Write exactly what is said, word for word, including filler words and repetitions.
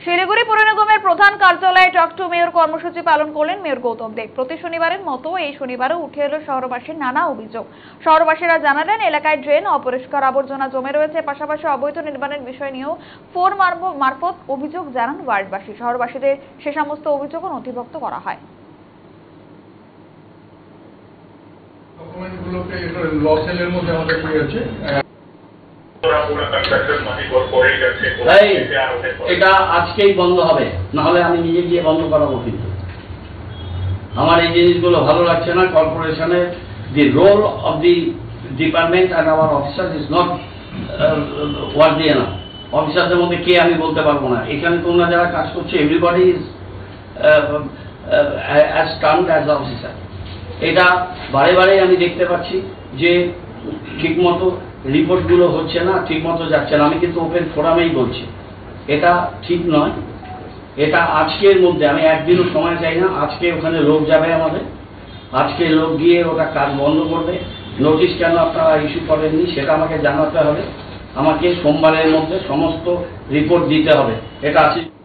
শিলিগুড়ি পুর নিগমের প্রধান কার্যালয়ে টক টু মেয়র কর্মসূচি পালন করলেন মেয়র গৌতম দেব। প্রতি শনিবারের মতো এই শনিবারও উঠে এলো শহরবাসীর নানা অভিযোগ। শহরবাসীরা জানালেন, এলাকায় ড্রেন, অপরিষ্কার আবর্জনা জমে রয়েছে, পাশাপাশি অবৈধ নির্মাণের বিষয় নিয়েও ফোন মারফত অভিযোগ জানান ওয়ার্ডবাসী। শহরবাসীদের সে সমস্ত অভিযোগও নথিভুক্ত করা হয়। ডকুমেন্টগুলোকে ল সেলের মধ্যে আমাদের পেয়েছে। এটা আজকেই বন্ধ হবে, না হলে আমি নিজে গিয়ে বন্ধ করাবো। কিন্তু আমার এই জিনিসগুলো ভালো লাগছে না। কর্পোরেশনের the role of the department and our officer is not worthy enough. অফিসারদের মধ্যে কে আমি বলতে পারবো না। এখানে তোমরা যারা কাজ করছে, everybody is as termed as officer. এটা বারে বারে আমি দেখতে পাচ্ছি যে ঠিকমতো রিপোর্টগুলো হচ্ছে না, ঠিকমতো যাচ্ছে না। আমি কিন্তু ওপেন ফোরামেই বলছি, এটা ঠিক নয়। এটা আজকের মধ্যে, আমি একদিনও সময় চাই না, আজকে ওখানে লোক যাবে আমাদের, আজকে লোক গিয়ে ওটা কাজ বন্ধ করবে। নোটিশ কেন আপনারা ইস্যু করেননি সেটা আমাকে জানাতে হবে। আমাকে সোমবারের মধ্যে সমস্ত রিপোর্ট দিতে হবে। এটা আছে।